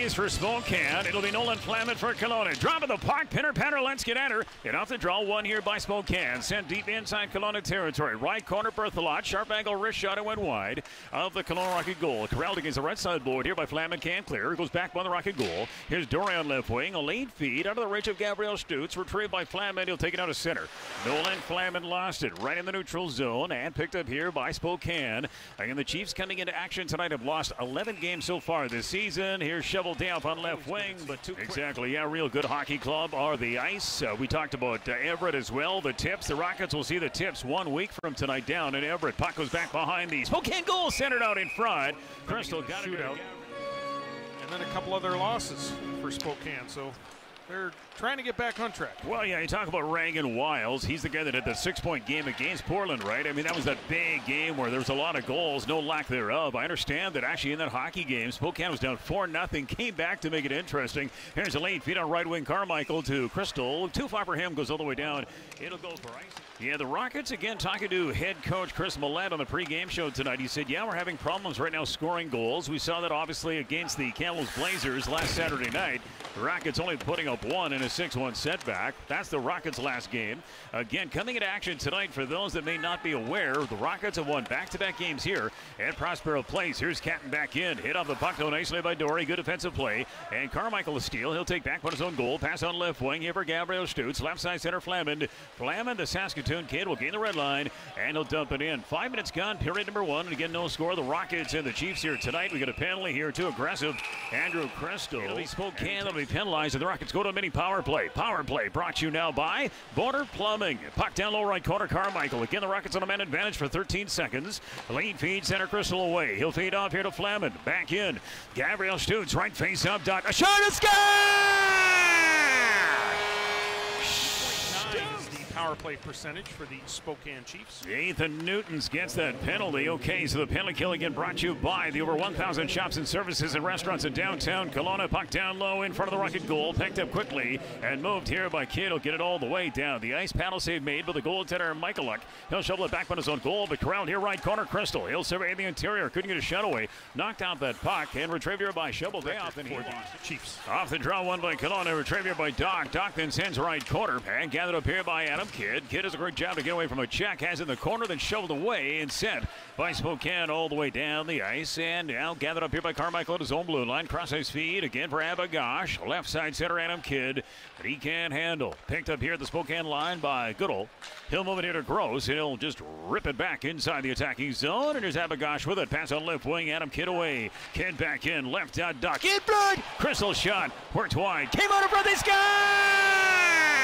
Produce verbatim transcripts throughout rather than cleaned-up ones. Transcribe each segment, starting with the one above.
ice for Spokane. It'll be Nolan Flamen for Kelowna. Drop of the puck. Pinner Penner. Let's get at her. And off the draw. One here by Spokane. Sent deep inside Kelowna territory. Right corner Berthelot. Sharp angle wrist shot. It went wide of the Kelowna Rocket goal. Corralled against the right side board here by Flamen. Can't clear. Goes back by the Rocket goal. Here's Dory on left wing. A late feed out of the reach of Gabriel Stutz. Retrieved by Flamen. He'll take it out of center. Nolan Flamen lost it right in the neutral zone. And picked up here by Spokane. And the Chiefs coming into action tonight have lost eleven games so far this season. Here's Shovel Dayoff on left wing, but too exactly, yeah, real good hockey club are the Ice. Uh, we talked about uh, Everett as well. The Tips, the Rockets will see the Tips one week from tonight down in Everett. Puck goes back behind these. Spokane goal centered out in front. Crystal got it out. And then a couple other losses for Spokane, so they're trying to get back on track. Well, yeah, you talk about Reagan Wiles. He's the guy that had the six-point game against Portland, right? I mean, that was that big game where there was a lot of goals, no lack thereof. I understand that actually in that hockey game, Spokane was down four nothing, came back to make it interesting. Here's a late feed on right wing Carmichael to Crystal. Too far for him, goes all the way down. It'll go for ice. Yeah, the Rockets, again, talking to head coach Chris Millett on the pregame show tonight. He said, yeah, we're having problems right now scoring goals. We saw that, obviously, against the Kamloops Blazers last Saturday night. The Rockets only putting up one in a six one setback. That's the Rockets' last game. Again, coming into action tonight, for those that may not be aware, the Rockets have won back-to-back games here at Prospero Place. Here's Catton back in. Hit off the puck, though, nicely by Dory. Good defensive play. And Carmichael a steal. He'll take back on his own goal. Pass on left wing here for Gabriel Stutz. Left side center, Flamen. Flamen, the Saskatoon kid, will gain the red line, and he'll dump it in. Five minutes gone, period number one. And again, no score. The Rockets and the Chiefs here tonight. We got a penalty here, too aggressive. Andrew Crystal. It'll be Spokane. They'll be penalized, and the Rockets go to a mini power play. Power play brought to you now by Border Plumbing. Puck down low right corner, Carmichael. Again, the Rockets on a man advantage for thirteen seconds. Lead feed, center Crystal away. He'll feed off here to Flamen. Back in. Gabriel Stutz, right face up. Dot. A shot, a score! Power play percentage for the Spokane Chiefs. Ethan Newtons gets that penalty. Okay, so the penalty kill again brought to you by the over one thousand shops and services and restaurants in downtown Kelowna. Puck down low in front of the Rocket goal. Picked up quickly and moved here by Kidd. He'll get it all the way down. The ice paddle save made by the goaltender Michaeluk. He'll shovel it back on his own goal, but corralled here right corner Crystal. He'll survey the interior. Couldn't get a shot away. Knocked out that puck and retrieved here by Shovel Dayoff. And he the Chiefs. Off the draw one by Kelowna. Retrieved here by Doc. Doc then sends right corner and gathered up here by Adam Kidd. Kidd does a great job to get away from a check. Has in the corner, then shoveled away and sent by Spokane all the way down the ice. And now gathered up here by Carmichael at his own blue line. Cross ice feed again for Abagosh. Left side center Adam Kidd. But he can't handle. Picked up here at the Spokane line by Goodall. He'll move it here to Gross. He'll just rip it back inside the attacking zone. And there's Abagosh with it. Pass on left wing. Adam Kidd away. Kidd back in. Left dot Doc. In front. Crystal shot. Worked wide. Came out in front. They score!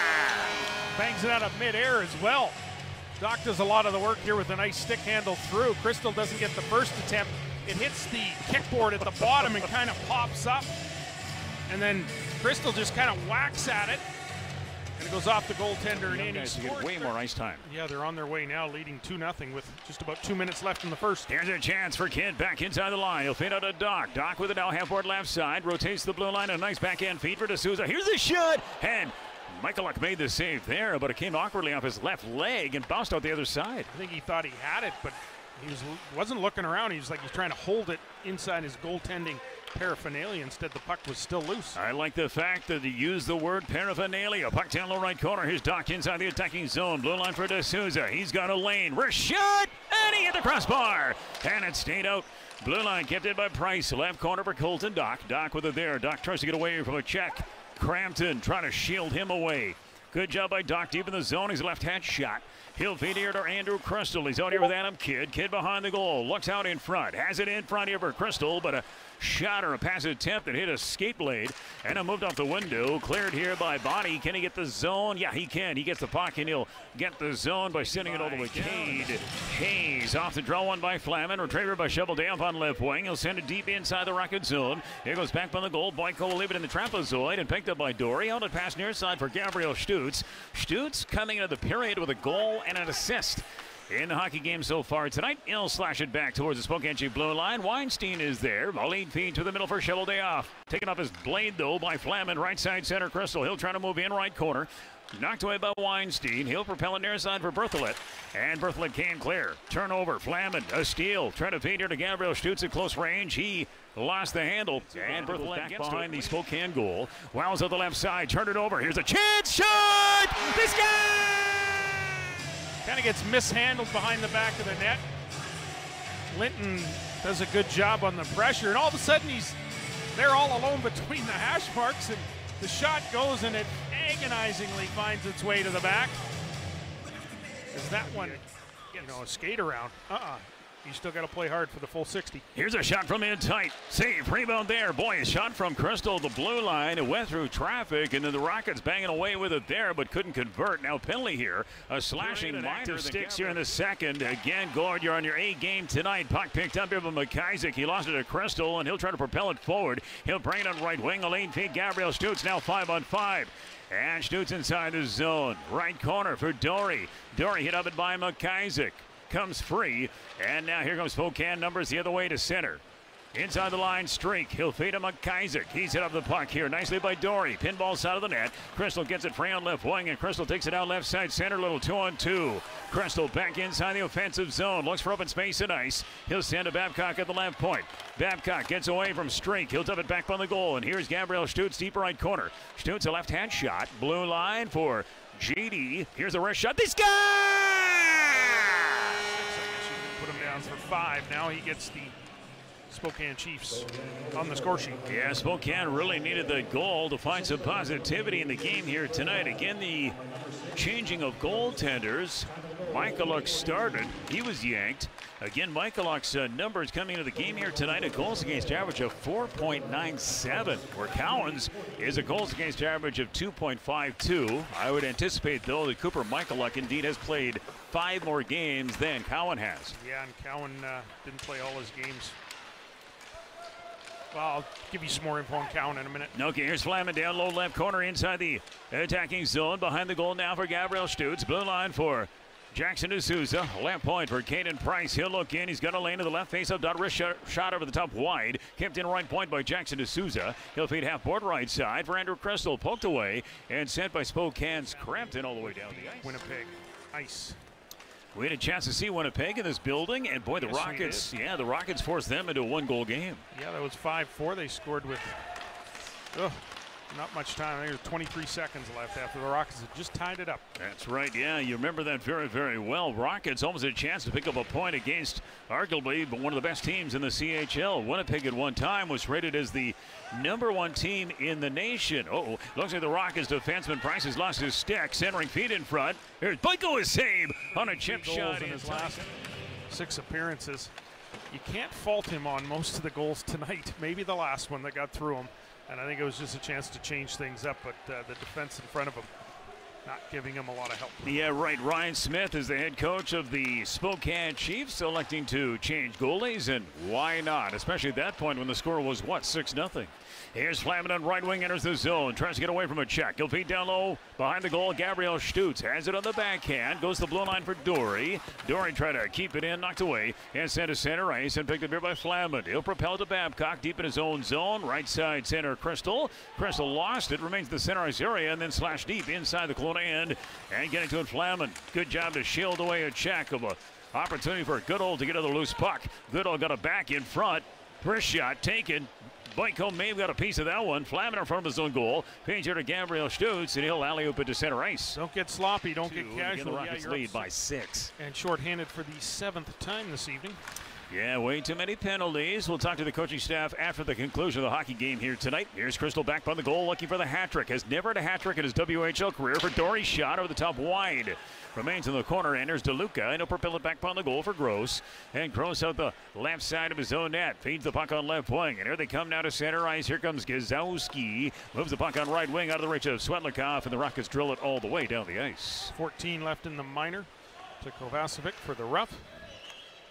Bangs it out of midair as well. Doc does a lot of the work here with a nice stick handle through. Crystal doesn't get the first attempt. It hits the kickboard at the bottom and kind of pops up. And then Crystal just kind of whacks at it. And it goes off the goaltender and in. Guys to get way more ice time. Yeah, they're on their way now, leading two nothing with just about two minutes left in the first. Here's a chance for Kidd back inside the line. He'll feed out to Doc. Doc with it now, half-board left side. Rotates the blue line. A nice backhand feed for D'Souza. Here's the shot. And Michaeluk made the save there, but it came awkwardly off his left leg and bounced out the other side. I think he thought he had it, but he was, wasn't looking around. He was like he's trying to hold it inside his goaltending paraphernalia. Instead, the puck was still loose. I like the fact that he used the word paraphernalia. Puck down low right corner. Here's Doc inside the attacking zone. Blue line for D'Souza. He's got a lane. Wrist shot, and he hit the crossbar. And it stayed out. Blue line kept it by Price. Left corner for Colton Doc. Doc with it there. Doc tries to get away from a check. Crampton trying to shield him away. Good job by Doc deep in the zone. He's a left-hand shot. He'll feed here to Andrew Crystal. He's out here with Adam Kidd. Kidd behind the goal. Looks out in front. Has it in front here for Crystal, but a shot or a pass attempt that hit a skate blade. And it moved off the window. Cleared here by Bonnie. Can he get the zone? Yeah, he can. He gets the puck, and he'll get the zone by sending it all the way. Cade Hayes off the draw one by Flamen. Retriever by Shovel Dayoff on left wing. He'll send it deep inside the Rocket zone. Here goes back on the goal. Boyko will leave it in the trapezoid and picked up by Dory. On the pass near side for Gabriel Stutz. Stutz coming into the period with a goal and an assist in the hockey game so far tonight. He'll slash it back towards the Spokane Chief blue line. Weinstein is there. A lead feed to the middle for Shovel Dayoff. Taken off his blade, though, by Flamen. Right side center, Crystal. He'll try to move in right corner. Knocked away by Weinstein. He'll propel it near side for Bertholet. And Bertholet can't clear. Turnover. Flammen, a steal. Trying to feed here to Gabriel Stutz at close range. He lost the handle. And Bertholet back behind the Spokane goal. Wows at the left side. Turn it over. Here's a chance. Shot! This guy! Kind of gets mishandled behind the back of the net. Linton does a good job on the pressure. And all of a sudden, he's there all alone between the hash marks. And the shot goes, and it agonizingly finds its way to the back. Is that one, you know, a skate around? Uh-uh. You still got to play hard for the full sixty. Here's a shot from in tight. Save, rebound there. Boy, a shot from Crystal, the blue line. It went through traffic, and then the Rockets banging away with it there, but couldn't convert. Now penalty here. A slashing minor sticks here in the second. Again, Gord, you're on your A game tonight. Puck picked up here by McIsaac. He lost it to Crystal, and he'll try to propel it forward. He'll bring it on right wing. A lane feed. Gabriel Stutz now five on five. And Stutz inside the zone. Right corner for Dory. Dory hit up it by McIsaac. Comes free, and now here comes Spokane numbers the other way to center. Inside the line, Streak. He'll feed him McIsaac. He's hit up the puck here nicely by Dory. Pinball side of the net. Crystal gets it free on left wing, and Crystal takes it out left side center. Little two on two. Crystal back inside the offensive zone. Looks for open space and ice. He'll send to Babcock at the left point. Babcock gets away from Streak. He'll dump it back on the goal, and here's Gabriel Stutz, deep right corner. Stutz, a left-hand shot. Blue line for G D. Here's a wrist shot. This guy! Put him down for five. Now he gets the Spokane Chiefs on the score sheet. Yeah, Spokane really needed the goal to find some positivity in the game here tonight. Again, the changing of goaltenders. Michaluk started. He was yanked. Again, Michaluk's uh, numbers coming into the game here tonight, a goals against average of four point nine seven, where Cowan's is a goals against average of two point five two. I would anticipate, though, that Cooper Michaluk indeed has played five more games than Cowan has. Yeah, and Cowan uh, didn't play all his games. Well, I'll give you some more info on Cowan in a minute. Okay, here's Flammen down low left corner inside the attacking zone. Behind the goal now for Gabriel Stutz. Blue line for Jackson D'Souza. Left point for Caden Price. He'll look in. He's got a lane to the left face of dot wrist shot, shot over the top wide. Kept in right point by Jackson D'Souza. He'll feed half board right side for Andrew Crystal. Poked away and sent by Spokane's Crampton all the way down the ice. Winnipeg ice. We had a chance to see Winnipeg in this building, and boy, the yes, Rockets, yeah, the Rockets forced them into a one-goal game. Yeah, that was five four. They scored with ugh, not much time. I think there was twenty-three seconds left after the Rockets had just tied it up. That's right, yeah, you remember that very, very well. Rockets almost had a chance to pick up a point against arguably one of the best teams in the C H L. Winnipeg at one time was rated as the number one team in the nation. Oh, looks like the Rockets defenseman Price has lost his stick. Centering feet in front. Here's Boyko, his save on a chip shot in his last six appearances. You can't fault him on most of the goals tonight. Maybe the last one that got through him. And I think it was just a chance to change things up, but uh, the defense in front of him not giving him a lot of help. Yeah, right. Ryan Smith is the head coach of the Spokane Chiefs, electing to change goalies, and why not? Especially at that point when the score was, what, six nothing. Here's Flammen on right wing, enters the zone, tries to get away from a check. He'll feed down low behind the goal. Gabriel Stutz has it on the backhand, goes to the blue line for Dory. Dory tried to keep it in, knocked away, and sent to center ice, and picked up here by Flammen. He'll propel to Babcock, deep in his own zone, right side center Crystal. Crystal lost it, remains in the center ice area, and then slash deep inside the Kelowna end, and getting to it Flammen. Good job to shield away a check of a opportunity for Goodall to get to the loose puck. Goodall got a back in front, wrist shot taken. Boyko may have got a piece of that one. Flammen in front of his own goal. Page here to Gabriel Stutz, and he'll alley-oop it to center ice. Don't get sloppy. Don't Two, get casual. The Rockets yeah, lead by six. And shorthanded for the seventh time this evening. Yeah, way too many penalties. We'll talk to the coaching staff after the conclusion of the hockey game here tonight. Here's Crystal back by the goal, looking for the hat trick. Has never had a hat trick in his W H L career for Dory's shot over the top wide. Remains in the corner, enters DeLuca, and he'll propel it back upon the goal for Gross. And Gross out the left side of his own net. Feeds the puck on left wing. And here they come now to center ice. Here comes Gazowski. Moves the puck on right wing out of the reach of Svetlikov, and the Rockets drill it all the way down the ice. fourteen left in the minor to Kovacevic for the rough.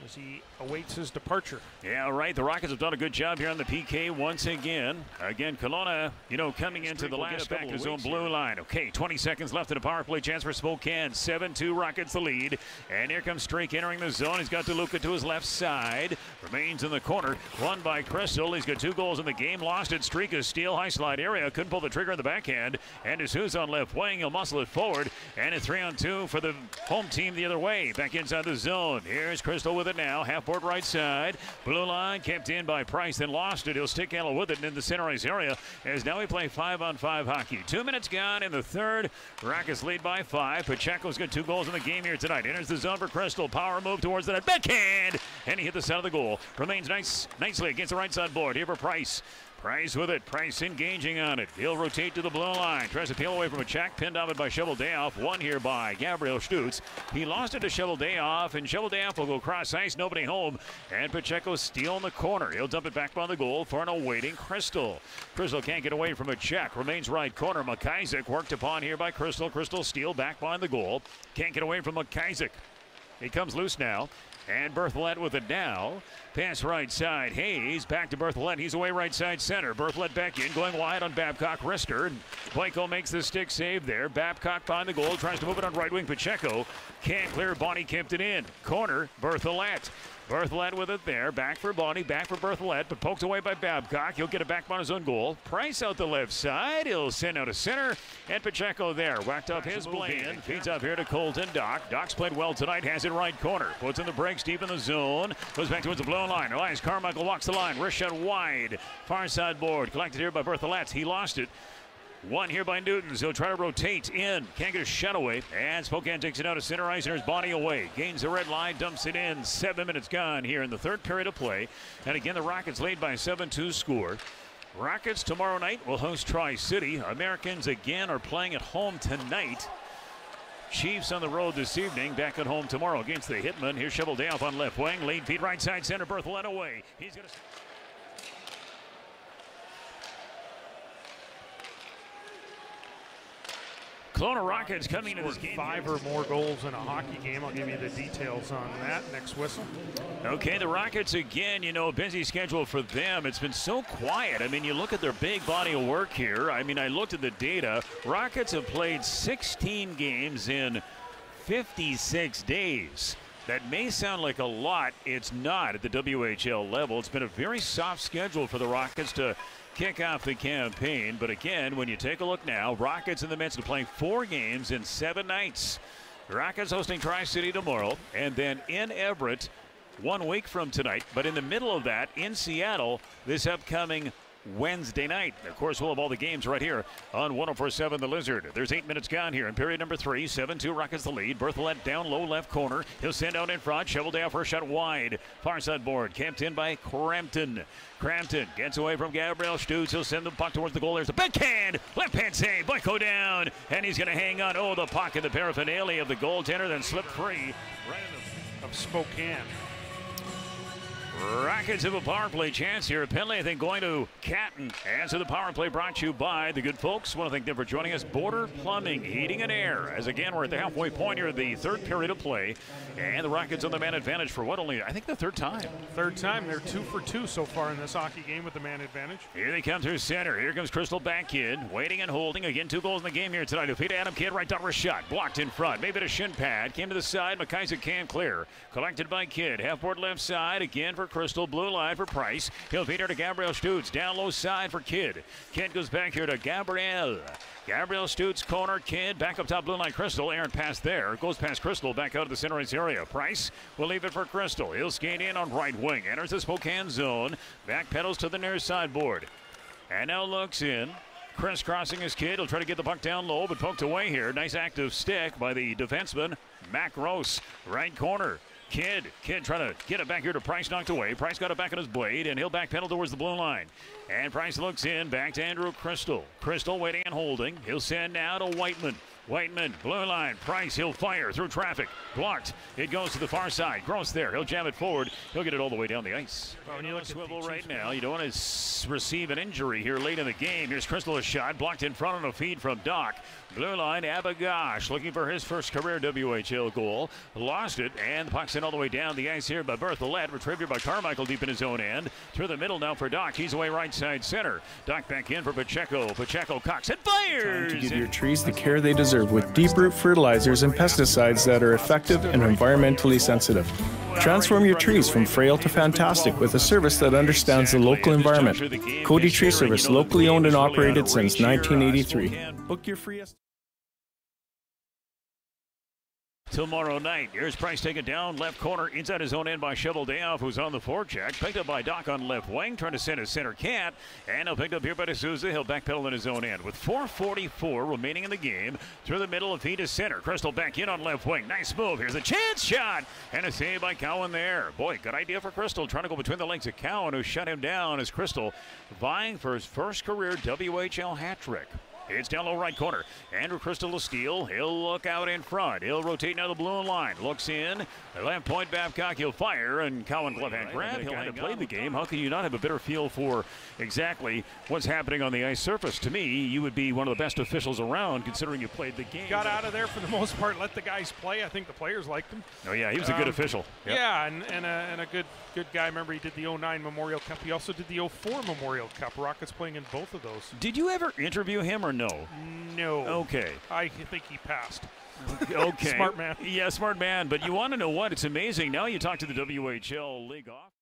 as he awaits his departure. Yeah, right. The Rockets have done a good job here on the P K once again. Again, Kelowna, you know, coming into the last back to zone blue line. Okay, twenty seconds left in a power play chance for Spokane. seven two Rockets the lead. And here comes Streak entering the zone. He's got DeLuca to his left side. Remains in the corner. Won by Crystal. He's got two goals in the game. Lost it. Streak is steal. High slide area. Couldn't pull the trigger in the backhand. And D'Souza on left wing. He'll muscle it forward. And a three on two for the home team the other way. Back inside the zone. Here's Crystal with it now. Half board right side. Blue line kept in by Price, then lost it. He'll stick handle with it in the center ice area as now we play five on five hockey. Two minutes gone in the third. Rockets lead by five. Pacheco's got two goals in the game here tonight. Enters the zone for Crystal. Power move towards the net. Backhand! And he hit the side of the goal. Remains nice, nicely against the right side board. Here for Price. Price with it. Price engaging on it. He'll rotate to the blue line. Tries to peel away from a check. Pinned off it by Cheveldayoff. Won here by Gabriel Stutz. He lost it to Cheveldayoff, and Cheveldayoff will go cross ice. Nobody home. And Pacheco steal in the corner. He'll dump it back by the goal for an awaiting Crystal. Crystal can't get away from a check. Remains right corner. McIsaac worked upon here by Crystal. Crystal steal back behind the goal. Can't get away from McIsaac. He comes loose now. And Berthollet with it now. Pass right side. Hayes back to Berthollet. He's away right side center. Berthollet back in, going wide on Babcock. Wrister. And Boyko makes the stick save there. Babcock behind the goal. Tries to move it on right wing. Pacheco can't clear. Bonnie kept it in. Corner. Berthollet. Berthollet with it there. Back for Bonnie. Back for Berthollet. But poked away by Babcock. He'll get it back on his own goal. Price out the left side. He'll send out a center. And Pacheco there. Whacked up his blade. Feeds up here to Colton Dock. Dock's played well tonight. Has it right corner. Puts in the brakes deep in the zone. Goes back towards the blue line. Elias Carmichael walks the line. Wrist shot wide. Far side board. Collected here by Berthollet. He lost it. One here by Newtons. He'll try to rotate in. Can't get a shot away. And Spokane takes it out to center ice. And there's Bonnie away. Gains the red line. Dumps it in. Seven minutes gone here in the third period of play. And again, the Rockets lead by seven two score. Rockets tomorrow night will host Tri-City. Americans again are playing at home tonight. Chiefs on the road this evening. Back at home tomorrow against the Hitmen. Here's Cheveldayoff on left wing. Lead feed right side center. Berthollet away. He's going to... Kelowna Rockets coming to this game. Five or more goals in a hockey game. I'll give you the details on that next whistle. Okay, the Rockets again, you know, a busy schedule for them. It's been so quiet. I mean, you look at their big body of work here. I mean, I looked at the data. Rockets have played sixteen games in fifty-six days. That may sound like a lot. It's not at the W H L level. It's been a very soft schedule for the Rockets to kick off the campaign. But again, when you take a look now, Rockets in the midst of playing four games in seven nights. Rockets hosting Tri-City tomorrow, and then in Everett one week from tonight. But in the middle of that, in Seattle, this upcoming Wednesday night. Of course, we'll have all the games right here on one oh four point seven The Lizard. There's eight minutes gone here in period number three. seven two Rockets the lead. Berthollet down low left corner. He'll send out in front. Cheveldayoff for a shot wide. Far side board. Camped in by Crampton. Crampton gets away from Gabriel Stutz. He'll send the puck towards the goal. There's the backhand. Left hand save. Boyko down. And he's going to hang on. Oh, the puck in the paraphernalia of the goaltender. Then slip free. Right in the of Spokane. Rockets have a power play chance here. A penalty, I think, going to Catton. And so the power play brought to you by the good folks. Want to thank them for joining us. Border Plumbing, Heating and Air. As again, we're at the halfway point here of the third period of play. And the Rockets on the man advantage for what, only, I think, the third time. Third time. They're two for two so far in this hockey game with the man advantage. Here they come through center. Here comes Crystal back in. Waiting and holding. Again, two goals in the game here tonight. Defeat Adam Kidd, right down shot. Blocked in front. Maybe a shin pad. Came to the side. McIsaac can't clear. Collected by Kidd. Half board left side. Again for Crystal. Blue line for Price. He'll feed her to Gabriel Stutz. Down low side for Kidd. Kidd goes back here to Gabriel. Gabriel Stutz, corner. Kidd back up top blue line. Crystal. Errant pass there. Goes past Crystal. Back out of the center ice area. Price will leave it for Crystal. He'll skate in on right wing. Enters the Spokane zone. Back pedals to the near sideboard. And now looks in. Crisscrossing his Kidd. He'll try to get the puck down low, but poked away here. Nice active stick by the defenseman, Mac Gross. Right corner. Kidd, Kidd trying to get it back here to Price, knocked away. Price got it back on his blade, and he'll backpedal towards the blue line. And Price looks in, back to Andrew Crystal. Crystal waiting and holding. He'll send now to Whiteman. Whiteman, blue line, Price, he'll fire through traffic. Blocked. It goes to the far side. Gross there. He'll jam it forward. He'll get it all the way down the ice. Well, when you look at swivel the right Chiefs now, you don't want to s- receive an injury here late in the game. Here's Crystal's shot. Blocked in front on a feed from Doc. Blue line, Abagosh looking for his first career W H L goal. Lost it, and the puck's in all the way down the ice here by Berthollet. Retrieved by Carmichael deep in his own end. Through the middle now for Doc. He's away right side center. Doc back in for Pacheco. Pacheco cocks and fires. To give your trees the care they deserve with deep root fertilizers and pesticides that are effective and environmentally sensitive. Transform your trees from frail to fantastic with a service that understands the local environment. Cody Tree Service, locally owned and operated since nineteen eighty-three. Book your free estimate. Tomorrow night, here's Price taken down left corner inside his own end by Cheveldayoff, who's on the forecheck. Picked up by Doc on left wing, trying to send his center can't, and he'll picked up here by D'Souza. He'll backpedal in his own end with four forty-four remaining in the game. Through the middle of feed to center. Crystal back in on left wing. Nice move. Here's a chance shot, and a save by Cowan there. Boy, good idea for Crystal, trying to go between the legs of Cowan, who shut him down as Crystal vying for his first career W H L hat trick. It's down low right corner. Andrew Crystal to steal. He'll look out in front. He'll rotate now the blue line. Looks in. Left point Babcock. He'll fire. And Cowan glove hand grab. He'll have to play the game. How can you not have a better feel for exactly what's happening on the ice surface? To me, you would be one of the best officials around considering you played the game. Got out of there for the most part. Let the guys play. I think the players liked him. Oh, yeah. He was a good um, official. Yep. Yeah, and, and, a, and a good good guy. Remember, he did the oh nine Memorial Cup. He also did the oh four Memorial Cup. Rockets playing in both of those. Did you ever interview him or no? No. Okay. I think he passed. Okay. Smart man. Yeah, smart man. But you want to know what? It's amazing. Now you talk to the W H L League off.